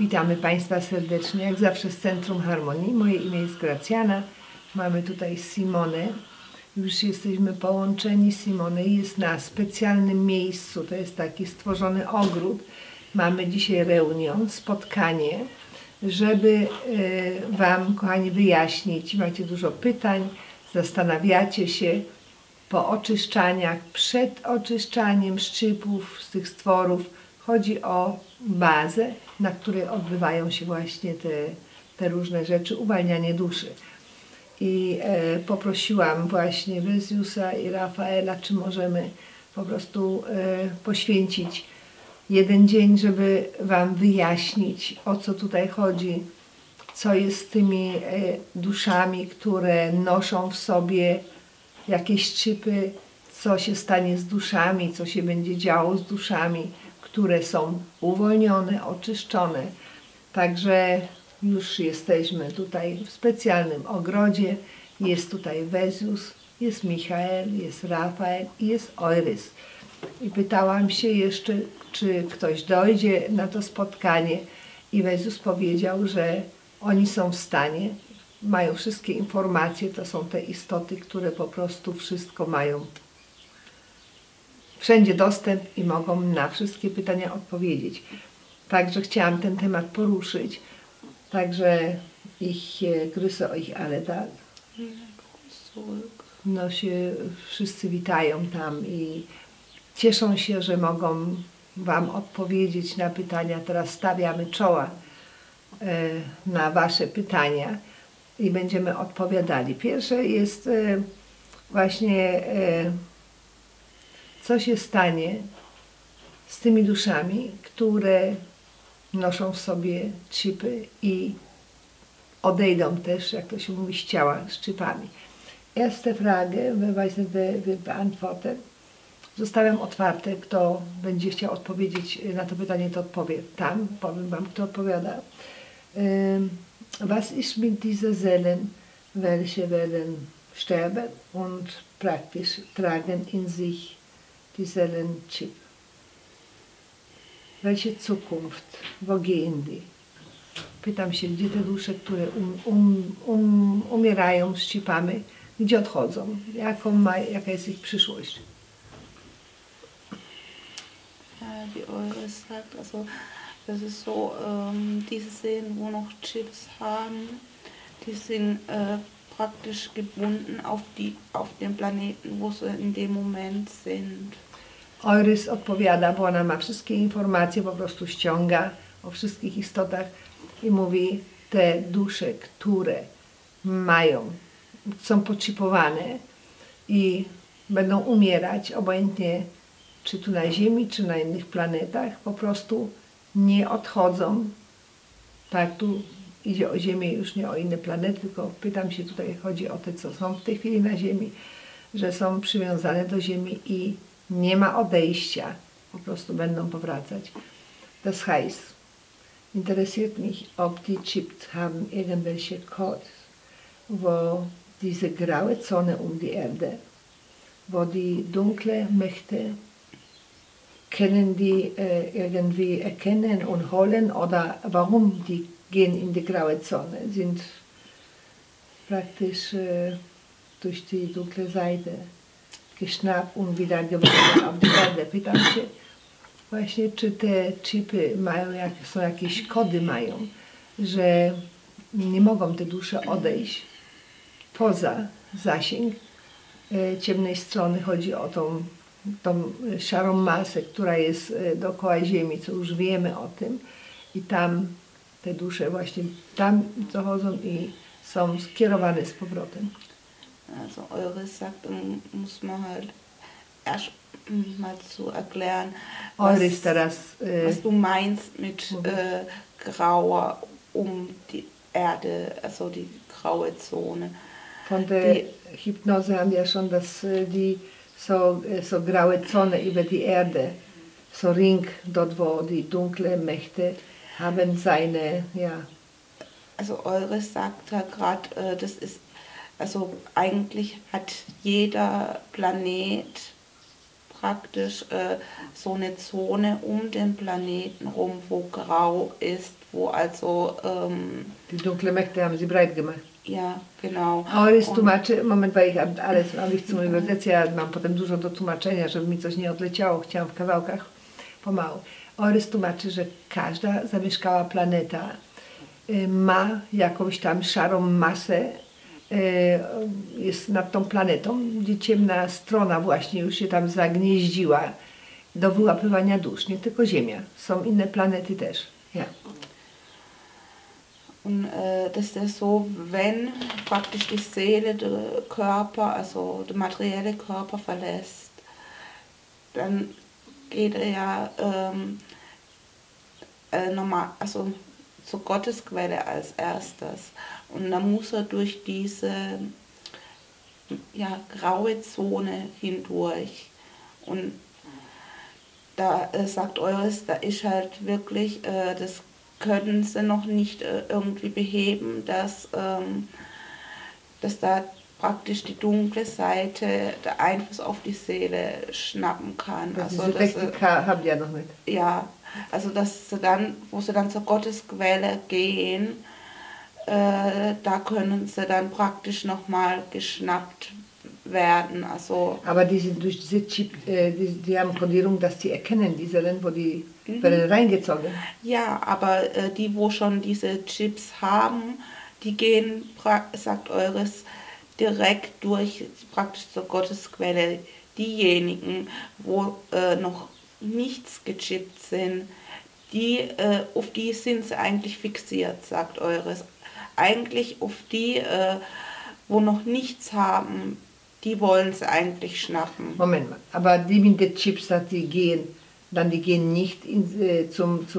Witamy Państwa serdecznie, jak zawsze z Centrum Harmonii. Moje imię jest Gracjana. Mamy tutaj Simonę. Już jesteśmy połączeni. Simone jest na specjalnym miejscu. To jest taki stworzony ogród. Mamy dzisiaj reunion, spotkanie, żeby Wam, kochani, wyjaśnić. Macie dużo pytań, zastanawiacie się po oczyszczaniach, przed oczyszczaniem szczypów z tych stworów. Chodzi o bazę, na której odbywają się właśnie te różne rzeczy, uwalnianie duszy. I poprosiłam właśnie Veziusa i Rafaela, czy możemy po prostu poświęcić jeden dzień, żeby Wam wyjaśnić, o co tutaj chodzi, co jest z tymi duszami, które noszą w sobie jakieś szczypy, co się stanie z duszami, co się będzie działo z duszami, które są uwolnione, oczyszczone. Także już jesteśmy tutaj w specjalnym ogrodzie. Jest tutaj Vezius, jest Michael, jest Rafael i jest Eurys. I pytałam się jeszcze, czy ktoś dojdzie na to spotkanie. I Vezius powiedział, że oni są w stanie, mają wszystkie informacje, to są te istoty, które po prostu wszystko mają. Wszędzie dostęp i mogą na wszystkie pytania odpowiedzieć. Także chciałam ten temat poruszyć. Także ich grüße euch alle da. No się wszyscy witają tam i cieszą się, że mogą Wam odpowiedzieć na pytania. Teraz stawiamy czoła na Wasze pytania i będziemy odpowiadali. Pierwsze jest właśnie co się stanie z tymi duszami, które noszą w sobie chipy i odejdą też, jak to się mówi, z ciała, z chipami. Erste Frage, wer weiß nicht, wer beantwortet. Zostawiam otwarte, kto będzie chciał odpowiedzieć na to pytanie, to odpowie tam, powiem Wam, kto odpowiada. Was ist mit diesen Seelen, welche werden sterben und praktisch tragen in sich die Seelenchip? Welche Zukunft? Wo gehen die? Pytam się, gdzie te dusze, które umierają z chipami, gdzie odchodzą? Jaka jest ich przyszłość? Wie Eurys sagt, also das ist so, diese Seelen, wo noch Chips haben, die sind praktisch gebunden auf den Planeten, wo sie in dem Moment sind. Eurys odpowiada, bo ona ma wszystkie informacje, po prostu ściąga o wszystkich istotach i mówi, te dusze, które są podchipowane i będą umierać, obojętnie czy tu na Ziemi, czy na innych planetach, po prostu nie odchodzą. Tak, tu idzie o Ziemię, już nie o inne planety, tylko pytam się, tutaj chodzi o te, co są w tej chwili na Ziemi, że są przywiązane do Ziemi i nie ma odejścia, po prostu będą powracać. Das heißt, interessiert mich, ob die Chips haben irgendwelche Codes, wo diese graue Zone die Erde, wo die dunkle Mächte, können die irgendwie erkennen und holen oder warum die gehen in die graue Zone, sind praktisch durch die dunkle Seite geschnappt und wieder geworfen auf die Erde. Pytam się właśnie, czy te chipy są jakieś kody mają, że nie mogą te dusze odejść poza zasięg ciemnej strony. Chodzi o tą szarą masę, która jest dookoła Ziemi, co już wiemy o tym. I tam te dusze właśnie tam dochodzą i są skierowane z powrotem. Also Eurys sagt, muss man halt erst mal zu erklären, was du meinst mit grauer die Erde, also die graue Zone. Von der Hypnose haben wir ja schon, dass die so graue Zone über die Erde, so Ring, dort wo die dunkle Mächte haben seine, ja. Also Eurys sagt ja gerade, das ist, also eigentlich hat jeder Planet praktisch so eine Zone um den Planeten rum, wo grau ist, wo also... Die dunkle Mächte haben sie breit gemacht. Ja, genau. Orys tłumaczy, moment, bo ich ale ich zum übersetzen, ja mam potem dużo do tłumaczenia, żeby mi coś nie odleciało, chciałam w kawałkach, pomału. Orys tłumaczy, że każda zamieszkała planeta ma jakąś tam szarą masę, jest nad tą planetą, gdzie ciemna strona właśnie już się tam zagnieździła do wyłapywania dusz, nie tylko Ziemia, są inne planety też. Ja. Und das ist so, wenn praktisch die Seele den Körper, also der materielle Körper verlässt, dann geht er ja normal, also zur Gottesquelle als erstes. Und dann muss er durch diese ja, graue Zone hindurch. Und da sagt Eurys, da ist halt wirklich, das können sie noch nicht irgendwie beheben, dass da praktisch die dunkle Seite der Einfluss auf die Seele schnappen kann. Also diese Technik habt ihr noch nicht. Ja, also dass sie dann, wo sie dann zur Gottesquelle gehen, da können sie dann praktisch nochmal geschnappt werden. Also aber die sind durch diese Chip, die haben Kodierung, dass die erkennen, diese Länder, wo die werden reingezogen. Ja, aber die, wo schon diese Chips haben, die gehen, sagt Eurys, direkt durch praktisch zur Gottesquelle. Diejenigen, wo noch nichts gechippt sind, auf die sind sie eigentlich fixiert, sagt Eurys. Eigentlich auf die, wo noch nichts haben, die wollen sie eigentlich schnappen. Moment mal, aber die mit den Chips, die gehen nicht in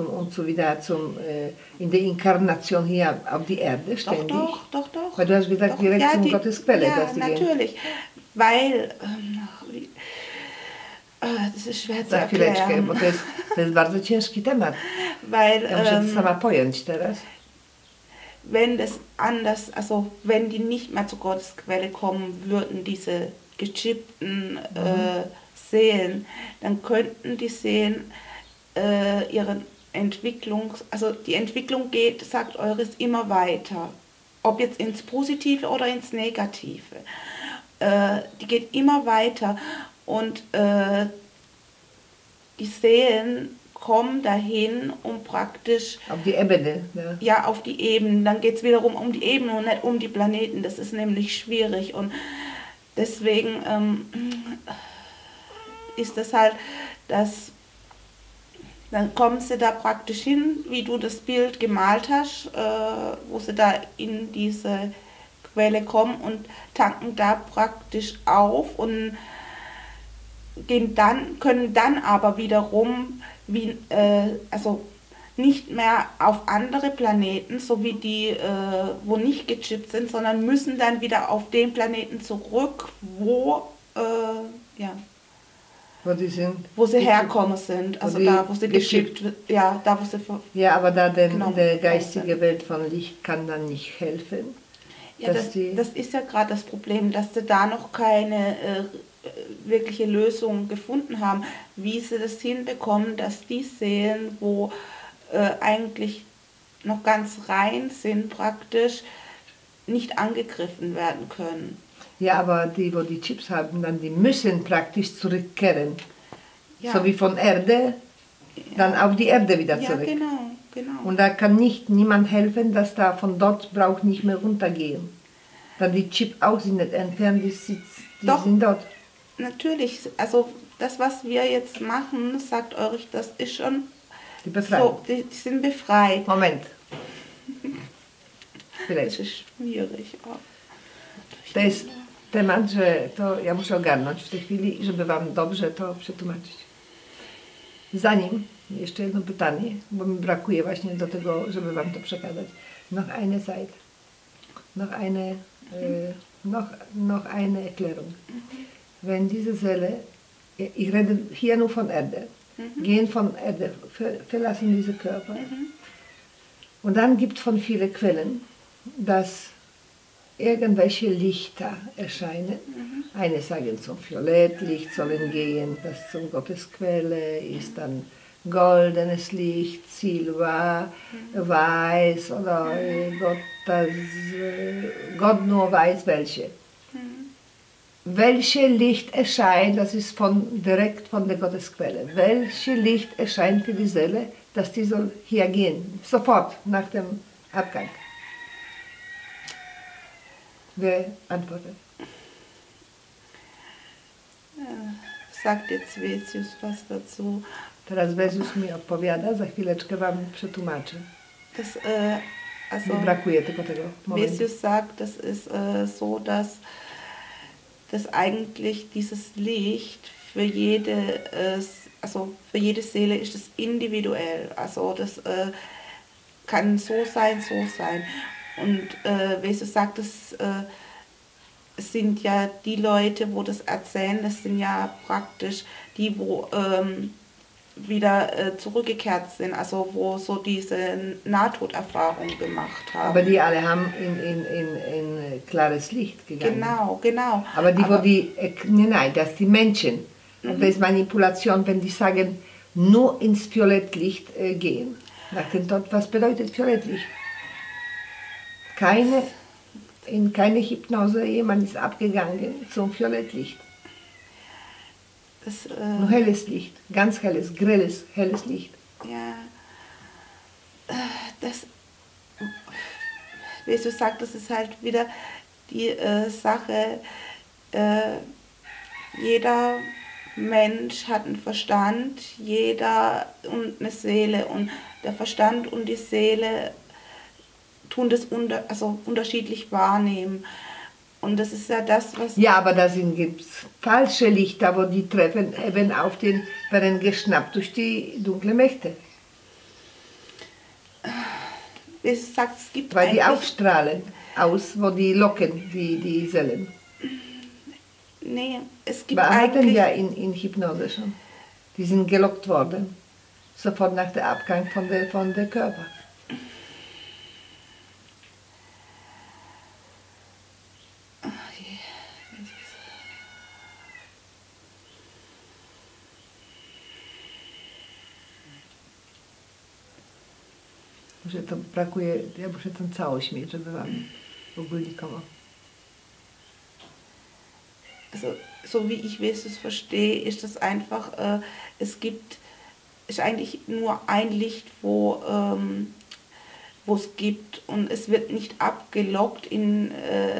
der Inkarnation hier auf die Erde ständig? Doch. Weil du hast gesagt, direkt ja, zum Gottesquelle. Ja, natürlich. Gehen. Weil, das ist schwer zu erklären. Za chwileczkę, bo to jest bardzo ciężki temat. Weil, ja muszę to sama pojąć teraz. Wenn das anders, also wenn die nicht mehr zur Gottesquelle kommen würden, diese gechippten Seelen, dann könnten die Seelen ihren also die Entwicklung geht, sagt Eurys, immer weiter. Ob jetzt ins Positive oder ins Negative. Die geht immer weiter und die Seelen kommen dahin, um praktisch... Auf die Ebene. Ja, auf die Ebene. Dann geht es wiederum um die Ebene und nicht um die Planeten. Das ist nämlich schwierig und deswegen ist das halt, dann kommen sie da praktisch hin, wie du das Bild gemalt hast, wo sie da in diese Quelle kommen und tanken da praktisch auf und können dann aber wiederum also nicht mehr auf andere Planeten, so wie die, wo nicht gechippt sind, sondern müssen dann wieder auf den Planeten zurück, wo sie herkommen sind, also da, wo sie gechippt wird, ja, da, wo sie... Ja, aber da die geistige Welt von Licht kann dann nicht helfen. Ja, das ist ja gerade das Problem, dass sie da noch keine wirkliche Lösung gefunden haben, wie sie das hinbekommen, dass die Seelen, wo eigentlich noch ganz rein sind, praktisch nicht angegriffen werden können. Ja, aber die, wo die Chips haben, dann die müssen praktisch zurückkehren. Ja. So wie von Erde, dann auf die Erde wieder zurück. Ja, genau. Und da kann niemand helfen, dass da von dort braucht nicht mehr runtergehen. Dann die Chips auch sind nicht entfernt, die sind dort. Natürlich, also das, was wir jetzt machen, sagt Eurys, das ist schon die Befreiung. So, die sind befreit. Moment. Vielleicht. Das ist schwierig. To jest temat, że to ja muszę ogarnąć w tej chwili, żeby wam dobrze to przetłumaczyć. Zanim, jeszcze jedno pytanie, bo mi brakuje właśnie do tego, żeby wam to przekazać. Noch eine Seite. Noch eine Erklärung. Wenn diese Seele, ich rede hier nur von Erde, gehen von Erde, verlassen diese Körper. Und dann gibt es von vielen Quellen, dass irgendwelche Lichter erscheinen. Eine sagen zum Violettlicht sollen gehen, das zum Gottesquelle ist, dann goldenes Licht, Silber, weiß oder Gott nur weiß welche. Welche Licht erscheint, das ist direkt von der Gottesquelle. Welche Licht erscheint für die Seele, dass die soll hier gehen, sofort nach dem Abgang? Wer antwortet? Sagt jetzt Vesius was dazu. Teraz Vezius mi opowiada, za chwileczkę wam przetłumaczę. Das, Mi brakuje tylko tego momentu. Vesius sagt, das ist so, dass eigentlich dieses Licht für jede, also für jede Seele ist es individuell. Also das kann so sein, so sein. Und Vesius sagt, es sind ja die Leute, wo das erzählen, das sind ja praktisch die, wo wieder zurückgekehrt sind, also wo so diese Nahtoderfahrung gemacht haben. Aber die alle haben in klares Licht gegangen. Genau, genau. Aber nein, das die Menschen. Und das ist Manipulation, wenn die sagen, nur ins Violettlicht gehen. Nach dem Tod, was bedeutet Violettlicht? In keine Hypnose, jemand ist abgegangen zum Violettlicht. Nur helles Licht, ganz helles, grelles, helles Licht. Ja, wie du sagst, das ist halt wieder die Sache, jeder Mensch hat einen Verstand, jeder und eine Seele, und der Verstand und die Seele tun das unterschiedlich wahrnehmen. Und das ist ja das, was... Ja, aber da gibt es falsche Lichter, wo die treffen, eben werden geschnappt durch die dunklen Mächte. Wie gesagt, es gibt weil die aufstrahlen aus, wo die locken, die Seelen. Nee, es gibt Wir hatten eigentlich... ja in Hypnose schon. Die sind gelockt worden, sofort nach dem Abgang von der Körper. To brakuje, ja muszę tę całość mieć, żeby wam ogólnikowo. Also, so wie ich es verstehe, ist das einfach, ist eigentlich nur ein Licht, wo es gibt, und es wird nicht abgelockt in,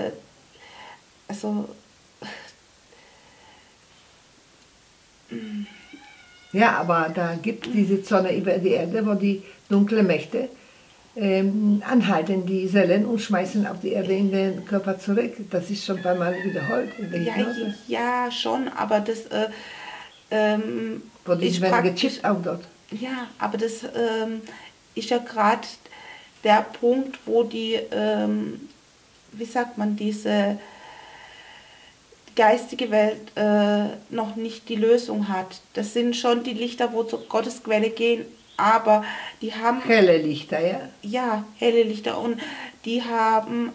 Ja, aber da gibt diese Zone über die Erde, wo die dunklen Mächte anhalten die Seelen und schmeißen auf die Erde in den Körper zurück. Das ist schon ein paar Mal wiederholt in der Hypnose. Ja, schon, aber das wo die werden gechippt auch dort. Ja, aber das ist ja gerade der Punkt, wo die, wie sagt man, diese geistige Welt noch nicht die Lösung hat. Das sind schon die Lichter, wo zur Gottesquelle gehen, aber die haben... Helle Lichter, ja? Ja, helle Lichter, und die haben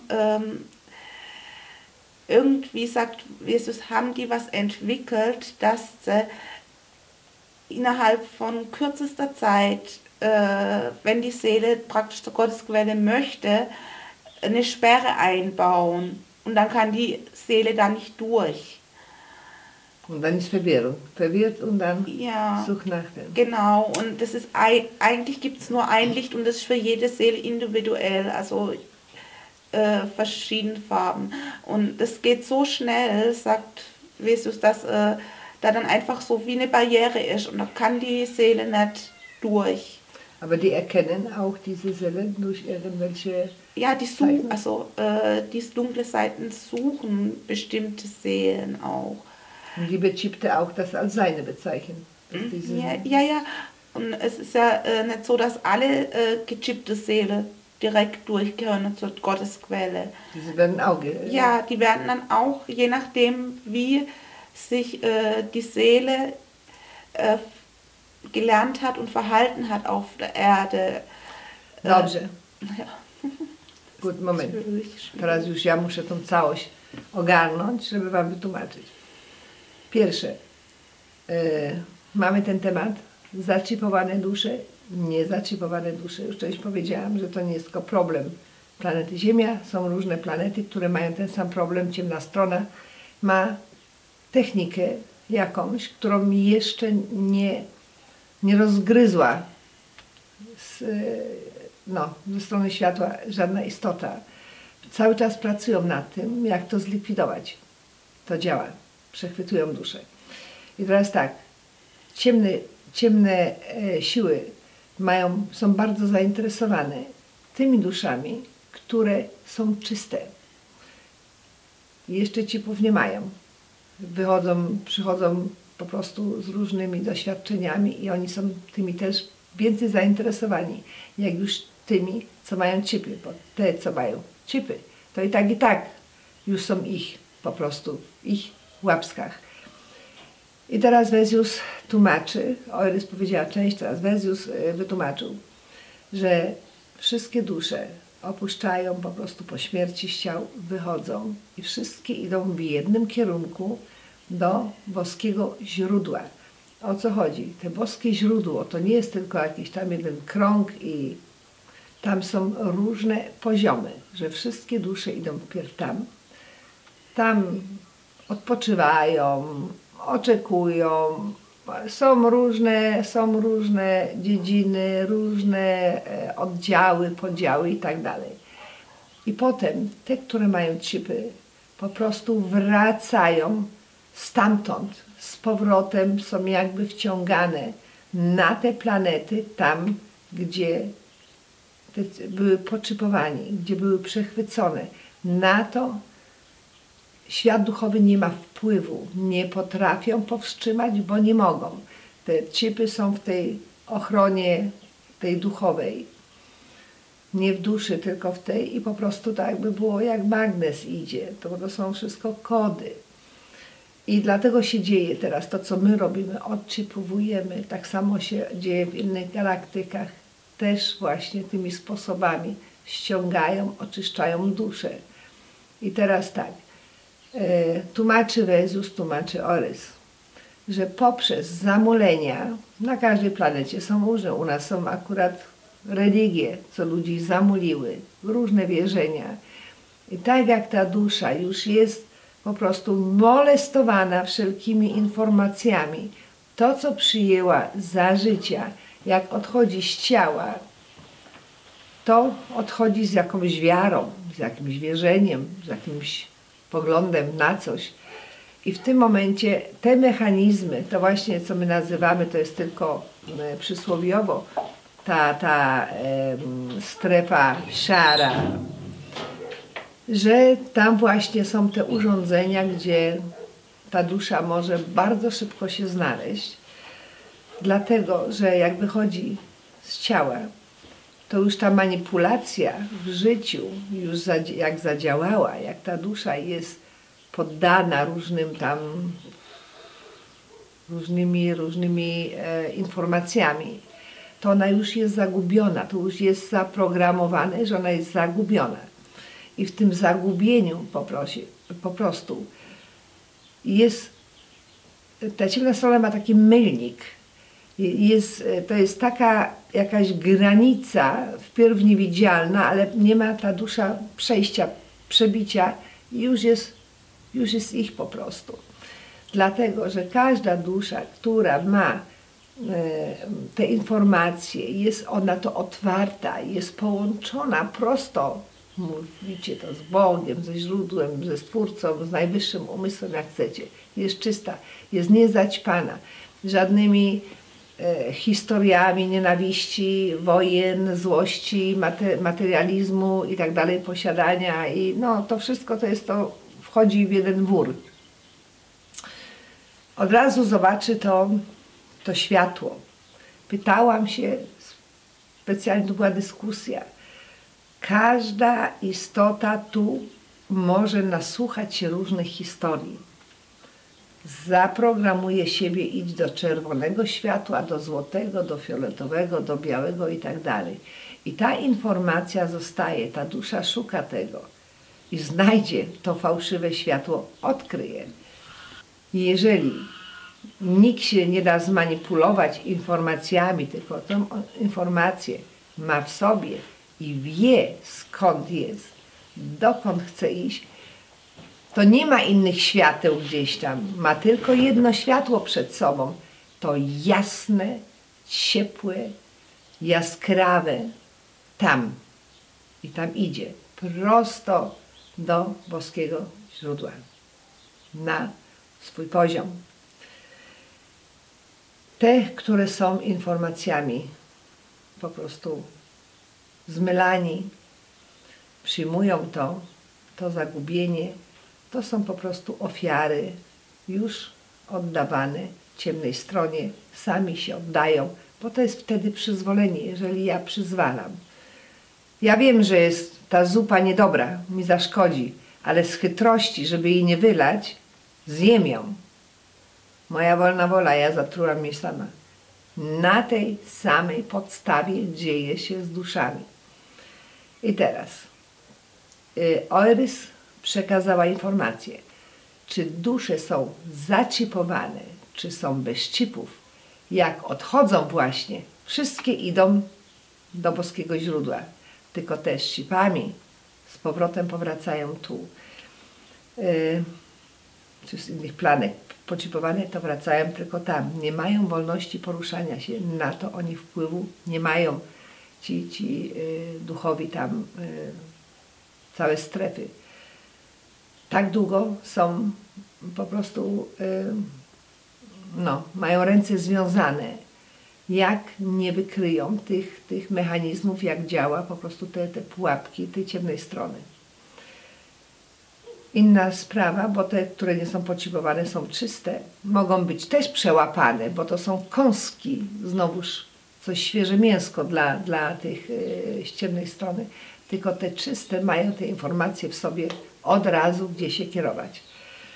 irgendwie, sagt Jesus, haben die was entwickelt, dass sie innerhalb von kürzester Zeit, wenn die Seele praktisch zur Gottesquelle möchte, eine Sperre einbauen, und dann kann die Seele da nicht durch. Und dann ist Verwirrung. Verwirrt und dann ja, sucht nach dem. Genau, und das ist eigentlich gibt es nur ein Licht, und das ist für jede Seele individuell, also verschiedene Farben. Und das geht so schnell, sagt Jesus, dass da dann einfach so wie eine Barriere ist, und da kann die Seele nicht durch. Aber die erkennen auch diese Seelen durch irgendwelche... Ja, die diese dunkle Seiten suchen bestimmte Seelen auch. Und die Bechippte auch das als seine bezeichnen. Ja. Und es ist ja nicht so, dass alle gechippte Seelen direkt durchgehören zur Gottesquelle. Diese werden auch... Ja, die werden dann auch, je nachdem, wie sich die Seele gelernt hat und verhalten hat auf der Erde. Dobrze. Ja. Gut, moment. Das wird richtig schwierig. Teraz już ja muszę tą całość ogarnąć, żeby wam wytłumaczyć. Pierwsze, mamy ten temat, zaczipowane dusze, niezaczipowane dusze. Już wcześniej powiedziałam, że to nie jest tylko problem planety Ziemia. Są różne planety, które mają ten sam problem. Ciemna strona ma technikę jakąś, którą mi jeszcze nie rozgryzła ze strony światła żadna istota. Cały czas pracują nad tym, jak to zlikwidować. To działa. Przechwytują duszę. I teraz tak, ciemne siły są bardzo zainteresowane tymi duszami, które są czyste. Jeszcze cipów nie mają. Przychodzą po prostu z różnymi doświadczeniami i oni są tymi też więcej zainteresowani, jak już tymi, co mają cipy, bo te, co mają cipy, to i tak już są ich po prostu, w ich łapskach. I teraz Wezjus tłumaczy, Oirys powiedziała część, teraz Wezjus wytłumaczył, że wszystkie dusze opuszczają po prostu po śmierci z ciał, wychodzą i wszystkie idą w jednym kierunku do boskiego źródła. O co chodzi? Te boskie źródło to nie jest tylko jakiś tam jeden krąg i tam są różne poziomy, że wszystkie dusze idą wpierw tam. Tam odpoczywają, oczekują, są różne dziedziny, różne oddziały, podziały i tak dalej. I potem te, które mają chipy, po prostu wracają stamtąd, z powrotem są jakby wciągane na te planety, tam gdzie były poczypowani, gdzie były przechwycone. Na to świat duchowy nie ma wpływu, nie potrafią powstrzymać, bo nie mogą. Te chipy są w tej ochronie, tej duchowej, nie w duszy, tylko w tej i po prostu tak jakby było jak magnes idzie, to są wszystko kody. I dlatego się dzieje teraz to, co my robimy, odchipowujemy, tak samo się dzieje w innych galaktykach, też właśnie tymi sposobami ściągają, oczyszczają duszę. I teraz tak, tłumaczy Wezjus, tłumaczy Orys, że poprzez zamulenia, na każdej planecie są różne, u nas są akurat religie, co ludzi zamuliły, różne wierzenia. I tak jak ta dusza już jest po prostu molestowana wszelkimi informacjami, to co przyjęła za życia, jak odchodzi z ciała, to odchodzi z jakąś wiarą, z jakimś wierzeniem, z jakimś poglądem na coś. I w tym momencie te mechanizmy, to właśnie co my nazywamy, to jest tylko przysłowiowo, ta strefa szara, że tam właśnie są te urządzenia, gdzie ta dusza może bardzo szybko się znaleźć, dlatego, że jak wychodzi z ciała, to już ta manipulacja w życiu już jak zadziałała, jak ta dusza jest poddana różnymi informacjami, to ona już jest zagubiona, to już jest zaprogramowane, że ona jest zagubiona. I w tym zagubieniu po prostu jest, ta ciemna strona ma taki mylnik. To jest taka jakaś granica, wpierw niewidzialna, ale nie ma ta dusza przejścia, przebicia i już jest ich po prostu. Dlatego, że każda dusza, która ma te informacje, jest ona to otwarta, jest połączona prosto, mówicie to z Bogiem, ze źródłem, ze Stwórcą, z najwyższym umysłem, jak chcecie. Jest czysta, jest niezaćpana żadnymi historiami nienawiści, wojen, złości, materializmu i tak dalej, posiadania i no to wszystko to wchodzi w jeden wór. Od razu zobaczy to światło. Pytałam się, specjalnie tu była dyskusja, każda istota tu może nasłuchać się różnych historii. Zaprogramuje siebie, idź do czerwonego światła, do złotego, do fioletowego, do białego i tak dalej. I ta informacja zostaje, ta dusza szuka tego i znajdzie to fałszywe światło, odkryje. I jeżeli nikt się nie da zmanipulować informacjami, tylko tę informację ma w sobie i wie, skąd jest, dokąd chce iść, to nie ma innych świateł gdzieś tam. Ma tylko jedno światło przed sobą. To jasne, ciepłe, jaskrawe tam. I tam idzie prosto do boskiego źródła. Na swój poziom. Te, które są informacjami po prostu zmylani, przyjmują to zagubienie, to są po prostu ofiary już oddawane ciemnej stronie, sami się oddają, bo to jest wtedy przyzwolenie, jeżeli ja przyzwalam. Ja wiem, że jest ta zupa niedobra, mi zaszkodzi, ale z chytrości, żeby jej nie wylać, zjem ją. Moja wolna wola, ja zatrułam mnie sama. Na tej samej podstawie dzieje się z duszami. I teraz Oirys przekazała informację, czy dusze są zaczipowane, czy są bez chipów. Jak odchodzą właśnie, wszystkie idą do boskiego źródła, tylko te z chipami z powrotem powracają tu. Czy z innych planet poczipowane, to wracają tylko tam. Nie mają wolności poruszania się, na to oni wpływu nie mają. Ci duchowi tam, całe strefy. Tak długo są po prostu, mają ręce związane. Jak nie wykryją tych mechanizmów, jak działa po prostu te pułapki tej ciemnej strony. Inna sprawa, bo te, które nie są poczipowane, są czyste, mogą być też przełapane, bo to są kąski, znowuż coś świeże mięsko dla tych z ciemnej strony. Tylko te czyste mają te informacje w sobie od razu, gdzie się kierować.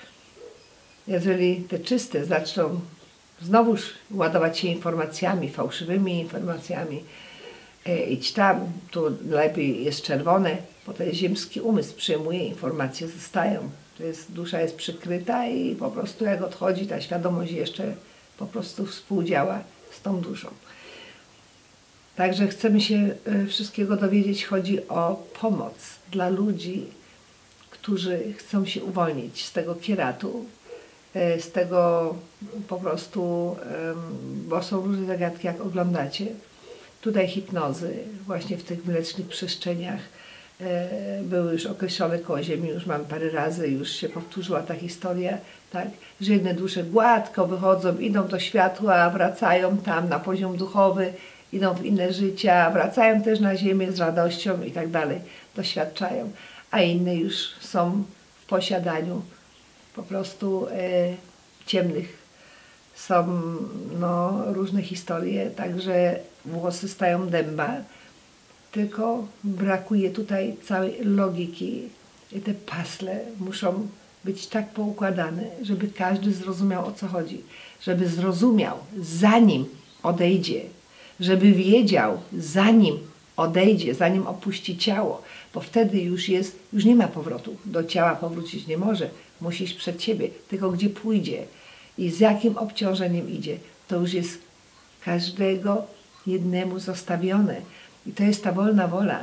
Jeżeli te czyste zaczną znowuż ładować się informacjami, fałszywymi informacjami, idź tam, tu lepiej jest czerwone, bo to jest ziemski umysł, przyjmuje, informacje zostają. Dusza jest przykryta i po prostu jak odchodzi, ta świadomość jeszcze po prostu współdziała z tą duszą. Także chcemy się wszystkiego dowiedzieć. Chodzi o pomoc dla ludzi, którzy chcą się uwolnić z tego kieratu, z tego po prostu, bo są różne zagadki, jak oglądacie. Tutaj hipnozy, właśnie w tych mlecznych przestrzeniach były już określone koło Ziemi, już mam parę razy, już się powtórzyła ta historia, tak, że jedne dusze gładko wychodzą, idą do światła, wracają tam na poziom duchowy, idą w inne życia, wracają też na ziemię z radością i tak dalej, doświadczają, a inne już są w posiadaniu po prostu ciemnych. Są różne historie, także włosy stają dęba, tylko brakuje tutaj całej logiki i te pasle muszą być tak poukładane, żeby każdy zrozumiał, o co chodzi, żeby zrozumiał, zanim odejdzie, żeby wiedział, zanim odejdzie, zanim opuści ciało, bo wtedy już nie ma powrotu, do ciała powrócić nie może, musi iść przed siebie, tylko gdzie pójdzie i z jakim obciążeniem idzie, to już jest każdego jednemu zostawione. I to jest ta wolna wola.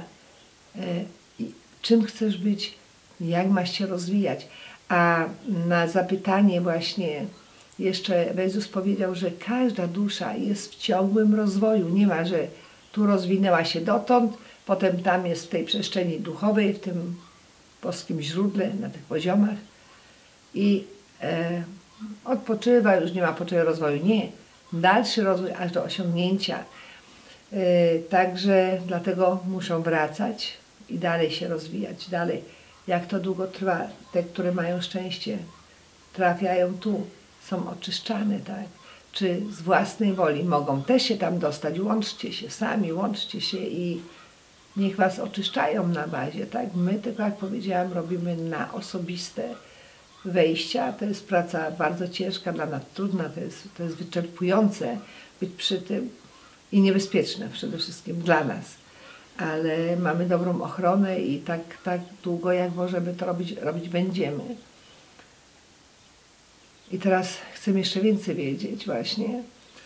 Czym chcesz być, jak masz się rozwijać. A na zapytanie właśnie jeszcze Jezus powiedział, że każda dusza jest w ciągłym rozwoju. Nie ma, że tu rozwinęła się dotąd, potem tam jest w tej przestrzeni duchowej, w tym boskim źródle, na tych poziomach i odpoczywa, już nie ma potrzeby rozwoju. Nie. Dalszy rozwój aż do osiągnięcia. Także dlatego muszą wracać i dalej się rozwijać. Dalej. Jak to długo trwa? Te, które mają szczęście, trafiają tu, są oczyszczane, tak? Czy z własnej woli mogą też się tam dostać? Łączcie się sami, łączcie się i niech was oczyszczają na bazie, tak? My, tylko jak powiedziałam, robimy na osobiste wejścia. To jest praca bardzo ciężka, dla nas trudna, to jest wyczerpujące być przy tym i niebezpieczne przede wszystkim dla nas. ale mamy dobrą ochronę i tak długo jak możemy to robić będziemy. I teraz chcę jeszcze więcej wiedzieć właśnie.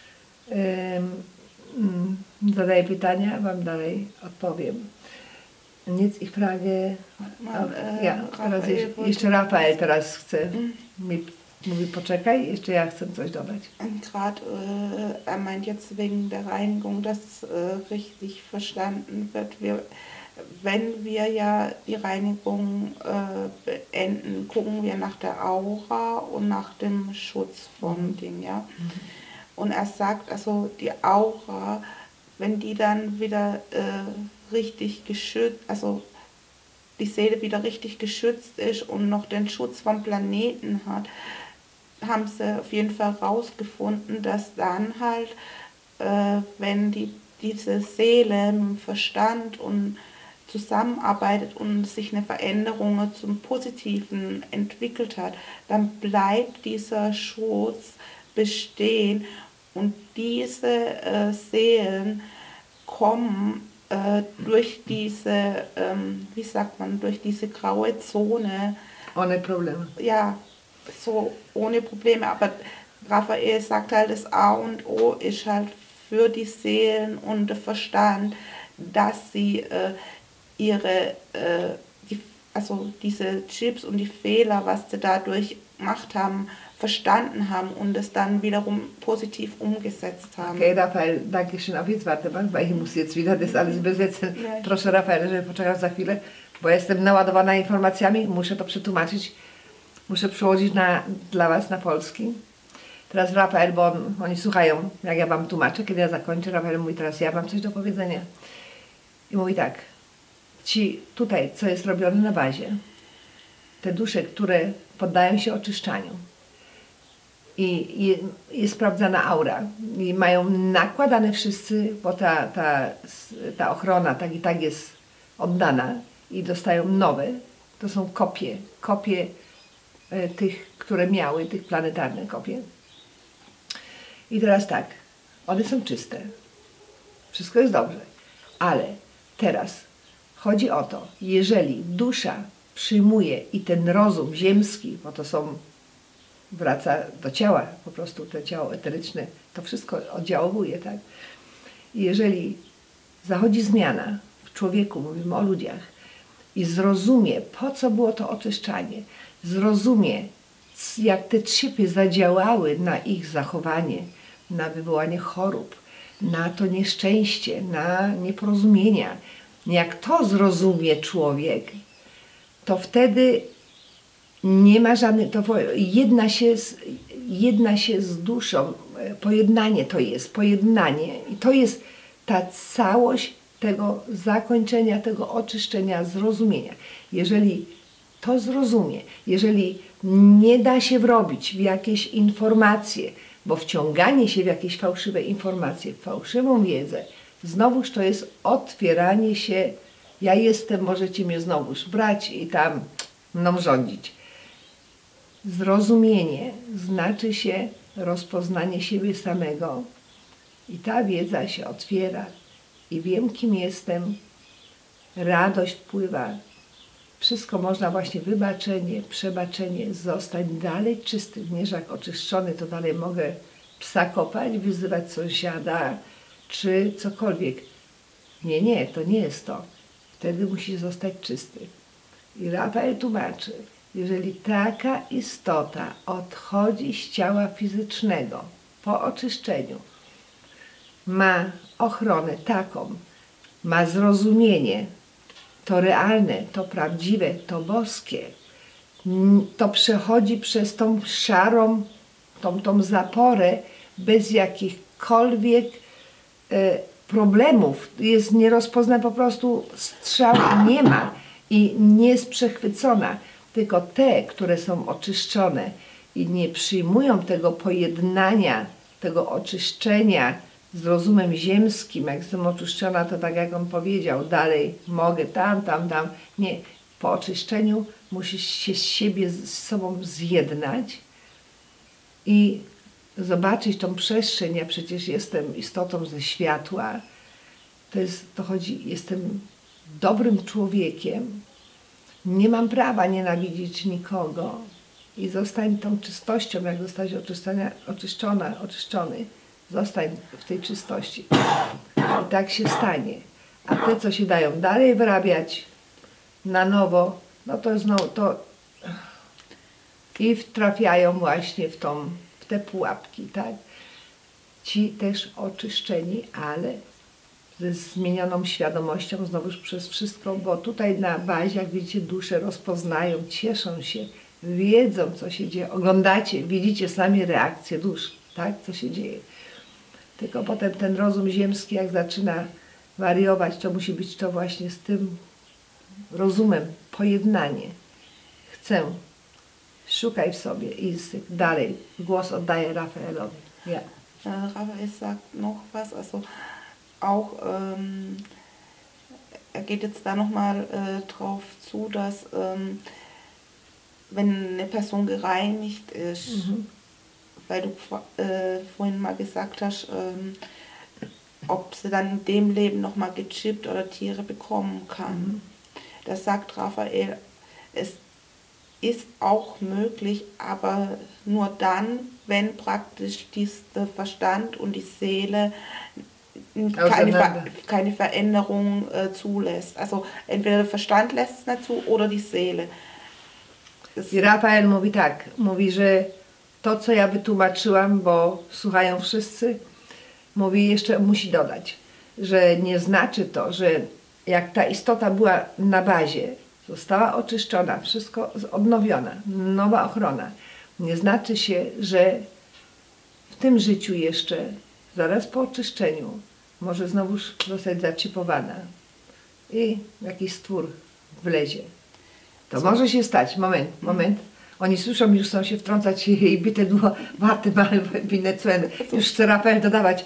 Zadaję pytania, wam dalej odpowiem. Jetzt ich frage, ja, teraz jeszcze Rafael teraz chce mówi poczekaj, jeszcze ja chcę coś dodać. Gerade er meint jetzt wegen der Reinigung, dass richtig verstanden wird, wenn wir ja die Reinigung beenden, gucken wir nach der Aura und nach dem Schutz vom Ding, ja. Und er sagt, also die Aura, wenn die dann wieder richtig geschützt, also die Seele wieder richtig geschützt ist und noch den Schutz vom Planeten hat, haben sie auf jeden Fall herausgefunden, dass dann halt, wenn diese Seele mit dem Verstand und zusammenarbeitet und sich eine Veränderung zum Positiven entwickelt hat, dann bleibt dieser Schutz bestehen und diese Seelen kommen durch diese, wie sagt man, durch diese graue Zone. Ohne Probleme. Ja, so ohne Probleme. Aber Raphael sagt halt, das A und O ist halt für die Seelen und den Verstand, dass sie also diese Chips und die Fehler, was sie dadurch gemacht haben, verstanden haben und es dann wiederum positiv umgesetzt haben. Okay, Rafael, danke schön. Auf jetzt warte mal, weil ich muss jetzt wieder das alles übersetzen. Ja. Proszę Rafael, żeby poczekał za chwilę, bo jestem naładowana informacjami, muszę to przetłumaczyć, muszę przełożyć dla was na polski. Teraz Rafael, bo oni słuchają, jak ja wam tłumaczę, kiedy ja zakończę, Rafael mówi, teraz ja mam coś do powiedzenia. I mówi tak, ci tutaj, co jest robione na bazie, te dusze, które poddają się oczyszczaniu, i jest sprawdzana aura i mają nakładane wszyscy, bo ta ochrona tak i tak jest oddana i dostają nowe, to są kopie tych, które miały, tych planetarne kopie. I teraz tak, one są czyste, wszystko jest dobrze, ale teraz chodzi o to, jeżeli dusza przyjmuje i ten rozum ziemski, bo to wraca do ciała, po prostu to ciało eteryczne, to wszystko oddziałuje, tak? I jeżeli zachodzi zmiana w człowieku, mówimy o ludziach, i zrozumie, po co było to oczyszczanie, zrozumie, jak te chipy zadziałały na ich zachowanie, na wywołanie chorób, na to nieszczęście, na nieporozumienia, jak to zrozumie człowiek, to wtedy nie ma żadnych, to jedna się z duszą, pojednanie to jest, pojednanie i to jest ta całość tego zakończenia, tego oczyszczenia, zrozumienia. Jeżeli to zrozumie, jeżeli nie da się wrobić w jakieś informacje, bo wciąganie się w jakieś fałszywe informacje, w fałszywą wiedzę, znowuż to jest otwieranie się, ja jestem, możecie mnie znowuż brać i tam mną rządzić. Zrozumienie znaczy się rozpoznanie siebie samego i ta wiedza się otwiera i wiem, kim jestem, radość wpływa, wszystko można właśnie wybaczenie, przebaczenie, zostać dalej czysty, nie że jak oczyszczony, to dalej mogę psa kopać, wyzywać sąsiada, czy cokolwiek. Nie, to nie jest to. Wtedy musi zostać czysty. I Rafael tłumaczy, jeżeli taka istota odchodzi z ciała fizycznego po oczyszczeniu, ma ochronę taką, ma zrozumienie, to realne, to prawdziwe, to boskie, to przechodzi przez tą szarą, tą zaporę bez jakichkolwiek problemów. Nie rozpozna po prostu strzał, nie ma i nie jest przechwycona. Tylko te, które są oczyszczone i nie przyjmują tego pojednania, tego oczyszczenia z rozumem ziemskim, jak jestem oczyszczona, to tak jak on powiedział, dalej mogę tam. Nie, po oczyszczeniu musisz się z sobą zjednać i zobaczyć tą przestrzeń. Ja przecież jestem istotą ze światła to chodzi, jestem dobrym człowiekiem, nie mam prawa nienawidzić nikogo i zostań tą czystością, jak zostać oczyszczony, zostań w tej czystości. I tak się stanie. A te, co się dają dalej wyrabiać na nowo, no to znowu to i trafiają właśnie w te pułapki, tak? Ci też oczyszczeni, ale ze zmienioną świadomością, znowuż przez wszystko, bo tutaj na bazie, jak widzicie, dusze rozpoznają, cieszą się, wiedzą, co się dzieje, oglądacie, widzicie sami reakcje dusz, tak, co się dzieje. Tylko potem ten rozum ziemski, jak zaczyna wariować, to musi być to właśnie z tym rozumem, pojednanie. Chcę, szukaj w sobie i dalej. Głos oddaję Rafaelowi. Ja. Raphael sagt noch was, also auch, er geht jetzt da nochmal drauf zu, dass wenn eine Person gereinigt ist, weil du vorhin mal gesagt hast, ob sie dann in dem Leben nochmal gechippt oder Tiere bekommen kann. Da sagt Raphael, es ist auch möglich, aber nur dann, wenn praktisch der Verstand und die Seele keine Veränderung zulässt. Also entweder der Verstand lässt es nicht zu oder die Seele. I Rafael mówi tak, mówi, że to, co ja wytłumaczyłam, bo słuchają wszyscy, mówi, jeszcze musi dodać, że nie znaczy to, że jak ta istota była na bazie, została oczyszczona, wszystko odnowiona, nowa ochrona, nie znaczy się, że w tym życiu jeszcze, zaraz po oczyszczeniu, może znowuż zostać zaczipowana i jakiś stwór wlezie. To może się stać. Moment. Oni słyszą, już chcą się wtrącać i bitte du warte mal, bin zu Ende. Już chce Rafael dodawać.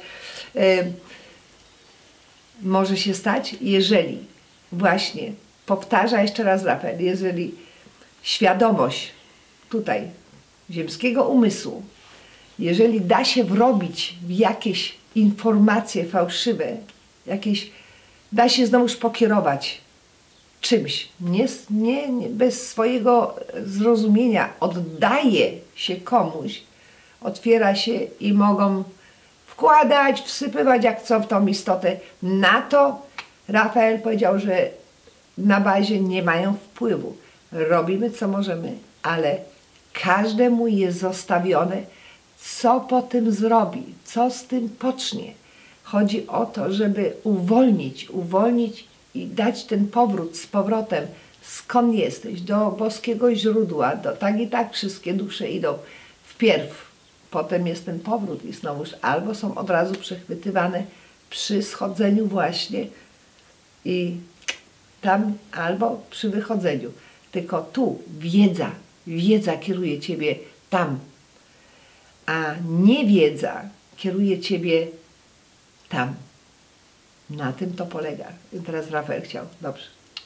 Może się stać, jeżeli właśnie, powtarza jeszcze raz Rafael, jeżeli świadomość tutaj ziemskiego umysłu, jeżeli da się wrobić w jakieś informacje fałszywe, da się znowuż pokierować czymś, nie, bez swojego zrozumienia, oddaje się komuś, otwiera się i mogą wkładać, wsypywać jak co w tą istotę. Na to Rafael powiedział, że na bazie nie mają wpływu. Robimy co możemy, ale każdemu jest zostawione, co po tym zrobi, co z tym pocznie. Chodzi o to, żeby uwolnić i dać ten powrót z powrotem, skąd jesteś, do boskiego źródła, tak i tak wszystkie dusze idą wpierw, potem jest ten powrót i znowuż albo są od razu przechwytywane przy schodzeniu właśnie i tam, albo przy wychodzeniu. Tylko tu wiedza kieruje ciebie tam, a niewiedza kieruje ciebie tam. Na tym to polega. I teraz Rafael chciał. Dobrze.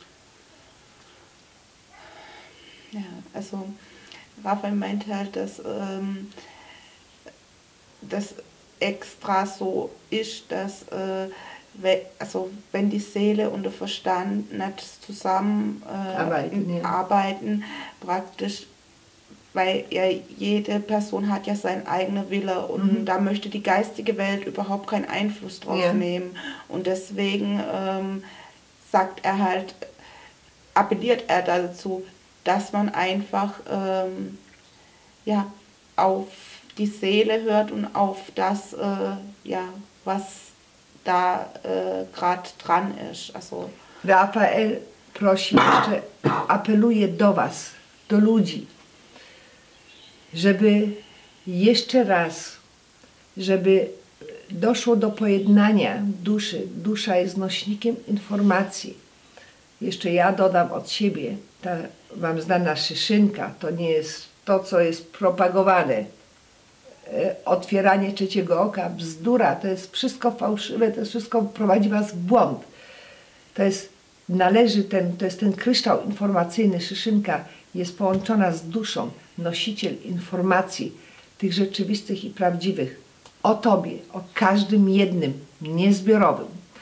Ja, also Raphael meint halt, dass das extra so ist, dass also wenn die Seele und der Verstand nicht zusammen arbeiten, praktisch, weil ja jede Person hat ja seinen eigenen Wille und da möchte die geistige Welt überhaupt keinen Einfluss drauf nehmen. Und deswegen sagt er halt, appelliert er dazu, dass man einfach ja, auf die Seele hört und auf das, ja, was da gerade dran ist. Also Rafael prosi jeszcze, apeluje do was, do ludzi, żeby jeszcze raz, żeby doszło do pojednania duszy. Dusza jest nośnikiem informacji. Jeszcze ja dodam od siebie, ta wam znana szyszynka, to nie jest to, co jest propagowane. Otwieranie trzeciego oka, bzdura, to jest wszystko fałszywe, to jest wszystko prowadzi was w błąd. To jest, to jest ten kryształ informacyjny, szyszynka jest połączona z duszą, nosiciel informacji, tych rzeczywistych i prawdziwych, o tobie, o każdym jednym, niezbiorowym.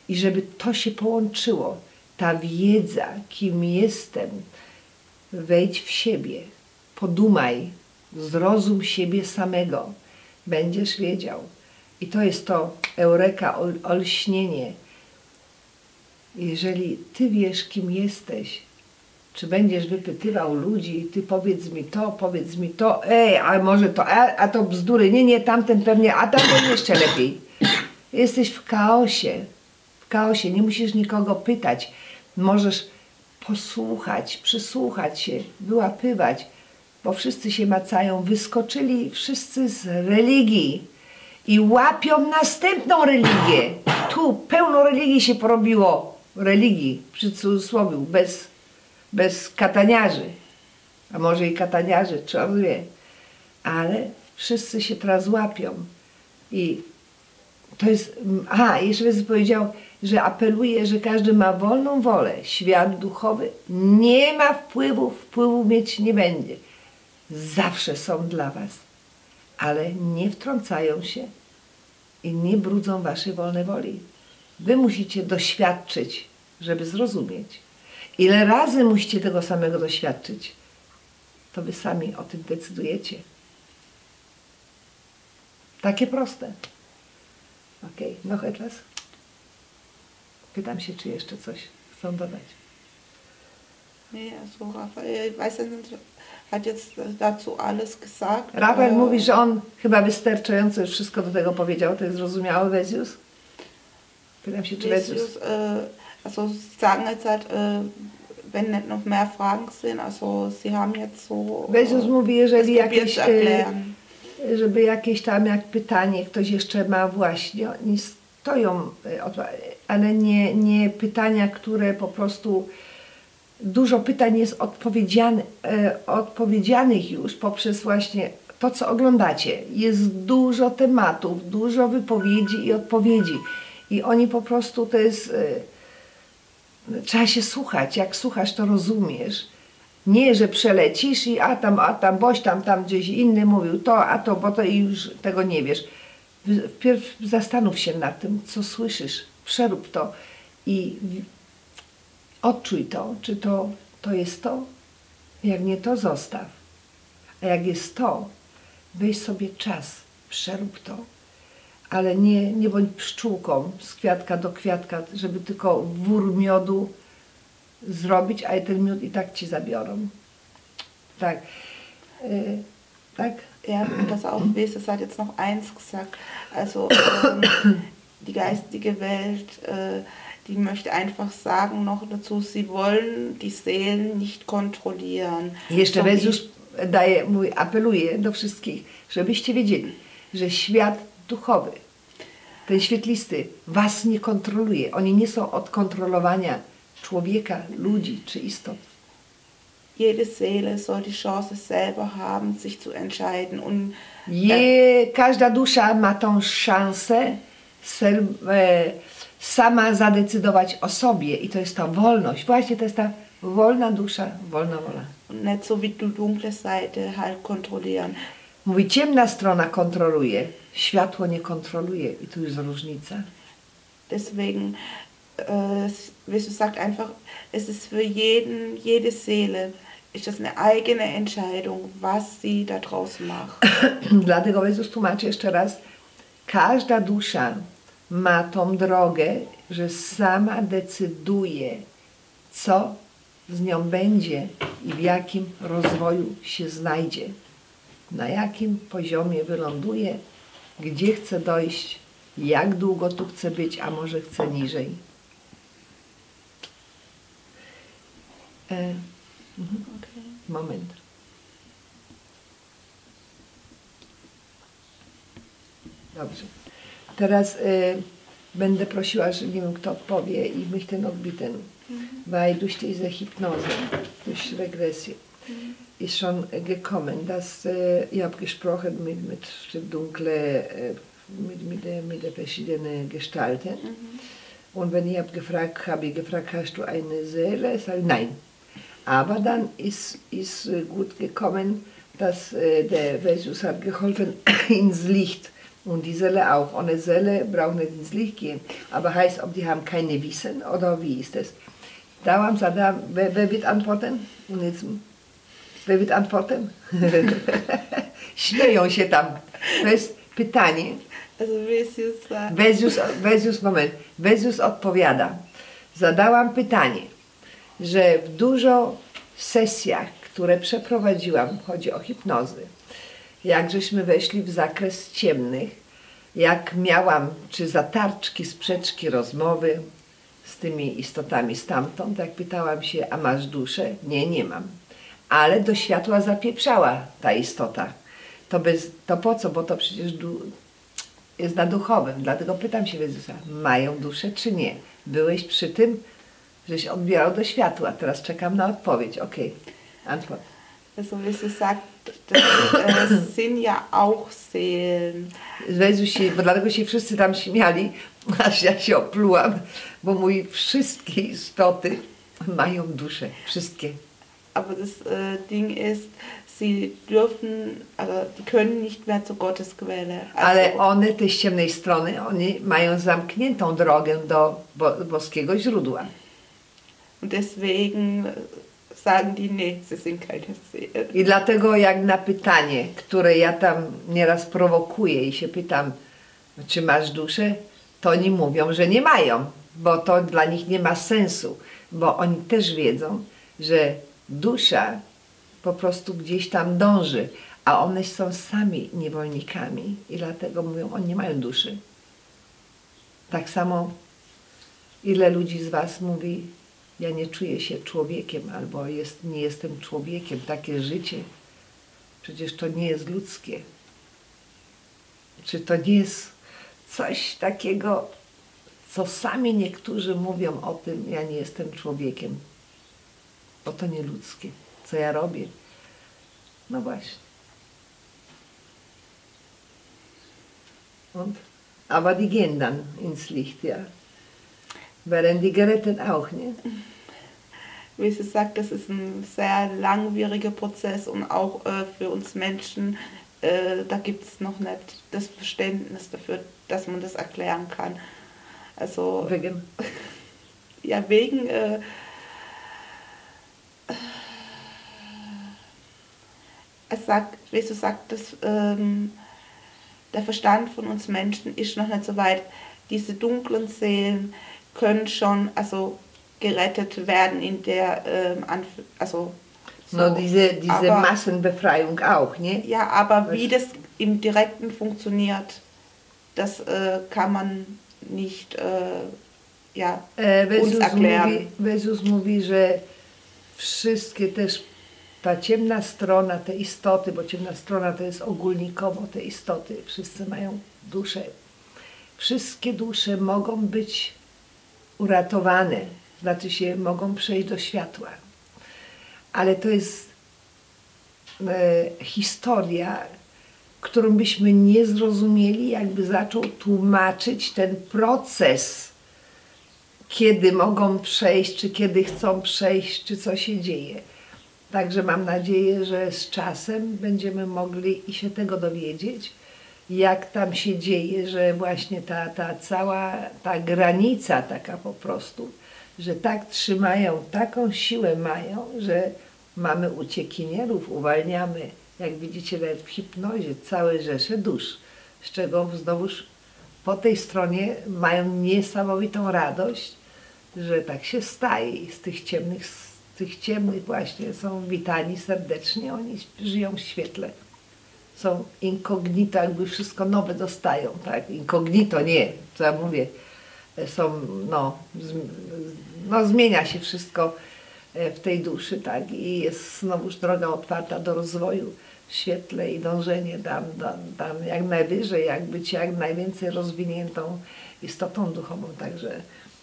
I żeby to się połączyło, ta wiedza, kim jestem, wejdź w siebie, podumaj, zrozum siebie samego, będziesz wiedział. I to jest to eureka, olśnienie. Jeżeli ty wiesz, kim jesteś, czy będziesz wypytywał ludzi, ty powiedz mi to, a może to, a to bzdury, nie, tamten pewnie, a tamten jeszcze lepiej. Jesteś w chaosie, nie musisz nikogo pytać, możesz posłuchać, przysłuchać się, wyłapywać, bo wszyscy się macają, wyskoczyli wszyscy z religii i łapią następną religię. Tu pełno religii się porobiło, religii, przy cudzysłowiu, bez kataniarzy, a może i kataniarzy, człowiek wie, ale wszyscy się teraz łapią i to jest, jeszcze raz powiedział, że apeluje, że każdy ma wolną wolę, świat duchowy nie ma wpływu mieć nie będzie, zawsze są dla was, ale nie wtrącają się i nie brudzą waszej wolnej woli. Wy musicie doświadczyć, żeby zrozumieć. Ile razy musicie tego samego doświadczyć, to wy sami o tym decydujecie. Takie proste. Okej, noch etwas? Pytam się, czy jeszcze coś chcą dodać. Nee, also Raphael, weiß ja nicht, hat jetzt dazu alles gesagt. Rafael mówi, że on chyba wystarczająco już wszystko do tego powiedział. To jest zrozumiałe, Wesius? Pytam się, czy Wesius... Also Sie sagen jetzt halt, wenn nicht noch mehr Fragen sind, also Sie haben jetzt so... Wesius mówi, jeżeli jakieś... żeby jakieś tam jak pytanie ktoś jeszcze ma właśnie, oni stoją, ale nie pytania, które po prostu, dużo pytań jest odpowiedzianych już poprzez właśnie to, co oglądacie. Jest dużo tematów, dużo wypowiedzi i odpowiedzi i oni po prostu, to jest, trzeba się słuchać, jak słuchasz, to rozumiesz. Nie, że przelecisz i a tam, boś tam gdzieś inny mówił to, a to, bo to i już tego nie wiesz. Wpierw zastanów się nad tym, co słyszysz, przerób to i odczuj to, czy to jest to. Jak nie to, zostaw. A jak jest to, weź sobie czas, przerób to. Ale nie bądź pszczółką z kwiatka do kwiatka, żeby tylko wór miodu zrobić, a ten miód i tak ci zabiorą. Tak. Tak? Ja, pass auf, Jesus hat jetzt noch eins gesagt. Also die geistige Welt, die möchte einfach sagen noch dazu, sie wollen die Seelen nicht kontrollieren. Jeszcze Jezus apeluje do wszystkich, żebyście wiedzieli, że świat duchowy, ten świetlisty, was nie kontroluje. Oni nie są od kontrolowania człowieka, ludzi czy istot. Jede Seele soll die Chance selber haben, sich zu entscheiden. Und każda dusza ma tą szansę sama zadecydować o sobie i to jest ta wolność. Właśnie to jest ta wolna dusza, wolna wola. Und nicht so wie die dunkle Seite halt kontrollieren. Mówi, ciemna strona kontroluje, światło nie kontroluje i tu jest różnica. Deswegen, Jesus sagt einfach, es ist für jede Seele, ist das eine eigene Entscheidung, was sie daraus macht. Dlatego Jezus tłumaczy jeszcze raz, każda dusza ma tą drogę, że sama decyduje, co z nią będzie i w jakim rozwoju się znajdzie, na jakim poziomie wyląduje, gdzie chce dojść, jak długo tu chce być, a może chce niżej. Okay. Moment. Dobrze. Teraz będę prosiła, że nie wiem kto odpowie, ich möchte noch bitten, weil durch diese Hypnose, durch Regressie, ist schon gekommen, dass ihr habt gesprochen mit dunkle, mit der verschiedenen Gestalten. Und wenn ihr habt gefragt, habe ich gefragt, hast du eine Seele? Ich sage, nein. Aber dann ist gut gekommen, dass der Jesus hat geholfen ins Licht. Und die Seele auch. Ohne Seele braucht nicht ins Licht gehen. aber heißt, ob die haben keine Wissen oder wie ist es? Zadałam, wer wird antworten? Und jetzt, wer wird antworten? Śmieją się tam. To jest pytanie. Also Vesius sagt. Vesius odpowiada. Zadałam pytanie, że w dużo sesjach, które przeprowadziłam, chodzi o hipnozy, jak żeśmy weszli w zakres ciemnych, jak miałam czy zatarczki, sprzeczki, rozmowy z tymi istotami stamtąd, jak pytałam się, a masz duszę? Nie, nie mam. Ale do światła zapieprzała ta istota. To po co? Bo to przecież jest na duchowym. Dlatego pytam się Jezusa, mają duszę czy nie? Byłeś przy tym, żeś odbierał do światła. Teraz czekam na odpowiedź. Okej, antwort. Also Vesius sagt, das sind ja auch Seelen. Bo dlatego się wszyscy tam śmiali, aż ja się oplułam, bo mówi, wszystkie istoty mają duszę. Wszystkie. Aber das Ding ist, sie dürfen, also die können nicht mehr zur Gottesquelle. Also, Ale one, te z ciemnej strony, oni mają zamkniętą drogę do boskiego źródła. und deswegen sagen die, nee, sie sind keine Seelen. I dlatego jak na pytanie, które ja tam nieraz prowokuję i się pytam, czy masz duszę, to oni mówią, że nie mają, bo to dla nich nie ma sensu, bo oni też wiedzą, że dusza po prostu gdzieś tam dąży, a one są sami niewolnikami i dlatego mówią, oni nie mają duszy. Tak samo ile ludzi z was mówi, ja nie czuję się człowiekiem, albo nie jestem człowiekiem, takie życie, przecież to nie jest ludzkie. Czy to nie jest coś takiego, co sami niektórzy mówią o tym, ja nie jestem człowiekiem, bo to nie ludzkie, co ja robię. No właśnie. Und? Aber die gehen dann ins Licht, ja. Werden die gerettet auch, nie? Vesius sagt, das ist ein sehr langwieriger Prozess und auch für uns Menschen, da gibt es noch nicht das Verständnis dafür, dass man das erklären kann. Also, Wegen? Ja, wegen Vesius sagt, dass der Verstand von uns Menschen ist noch nicht so weit. Diese dunklen Seelen können schon gerettet werden in der so, No diese aber, Massenbefreiung auch, nie? Ja, aber wie das im Direkten funktioniert, das kann man nicht uns erklären. Jezus mówi, że wszystkie też ta ciemna strona, te istoty, bo ciemna strona to jest ogólnikowo te istoty, wszyscy mają duszę. Wszystkie dusze mogą być uratowane, znaczy się mogą przejść do światła. Ale to jest historia, którą byśmy nie zrozumieli, jakby zaczął tłumaczyć ten proces, kiedy mogą przejść, czy kiedy chcą przejść, czy co się dzieje. Także mam nadzieję, że z czasem będziemy mogli i się tego dowiedzieć, jak tam się dzieje, że właśnie ta cała ta granica taka po prostu, że tak trzymają, taką siłę mają, że mamy uciekinierów, uwalniamy, jak widzicie nawet w hipnozie, całe rzesze dusz, z czego znowuż po tej stronie mają niesamowitą radość, że tak się staje i z tych ciemnych właśnie są witani serdecznie, oni żyją w świetle. Są incognito, jakby wszystko nowe dostają, tak? Incognito, nie, co ja mówię, są, zmienia się wszystko w tej duszy, tak? I jest znowuż droga otwarta do rozwoju w świetle i dążenie tam jak najwyżej, jak być jak najwięcej rozwiniętą istotą duchową, także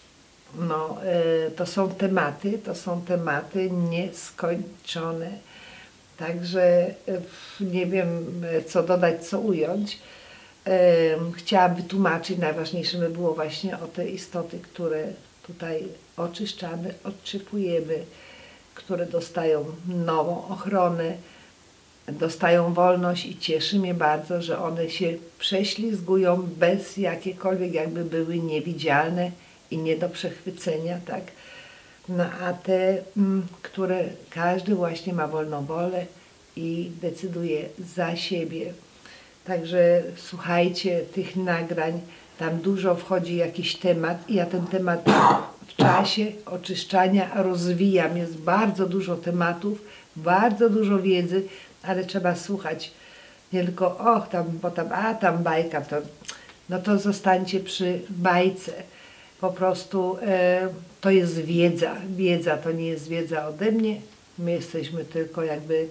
to są tematy nieskończone. Także nie wiem, co dodać, co ująć. Chciałam wytłumaczyć, najważniejsze by było właśnie o te istoty, które tutaj oczyszczamy, odczypujemy, które dostają nową ochronę, dostają wolność i cieszy mnie bardzo, że one się prześlizgują bez jakiekolwiek, jakby były niewidzialne i nie do przechwycenia, tak? No a te, które każdy właśnie ma wolną wolę i decyduje za siebie. Także słuchajcie tych nagrań, tam dużo wchodzi jakiś temat i ja ten temat w czasie oczyszczania rozwijam. Jest bardzo dużo tematów, bardzo dużo wiedzy, ale trzeba słuchać. Nie tylko, och, tam, bo tam bajka, no to zostańcie przy bajce. Po prostu to jest wiedza. Wiedza to nie jest wiedza ode mnie. My jesteśmy tylko jakby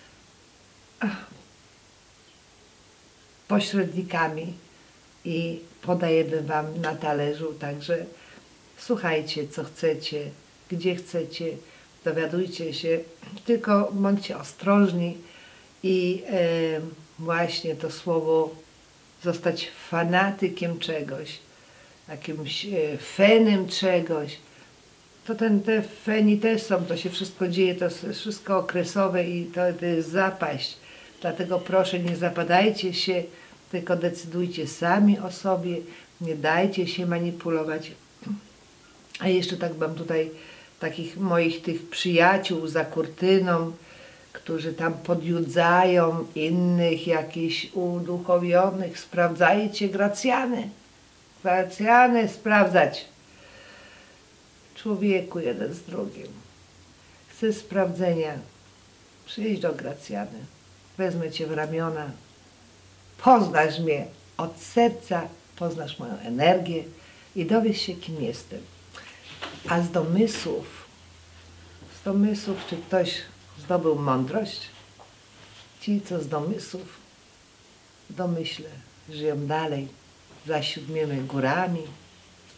pośrednikami i podajemy wam na talerzu. Także słuchajcie, co chcecie, gdzie chcecie, dowiadujcie się, tylko bądźcie ostrożni i właśnie to słowo zostać fanatykiem czegoś, jakimś fenem czegoś, to te feni też są, to się wszystko dzieje, to jest wszystko okresowe i to jest zapaść. Dlatego proszę, nie zapadajcie się, tylko decydujcie sami o sobie, nie dajcie się manipulować. A jeszcze tak mam tutaj takich moich tych przyjaciół za kurtyną, którzy tam podjudzają innych jakichś uduchowionych. Sprawdzajcie Gracjany. Gracjany sprawdzać. Człowieku jeden z drugim. Chcę sprawdzenia. Przyjdź do Gracjany. Wezmę cię w ramiona. Poznasz mnie od serca, poznasz moją energię i dowiesz się, kim jestem. A z domysłów, czy ktoś zdobył mądrość? Ci, co z domysłów, domyślę, żyją dalej za 7 górami,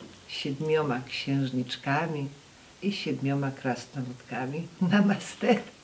7 księżniczkami i 7 krasnoludkami. Namaste.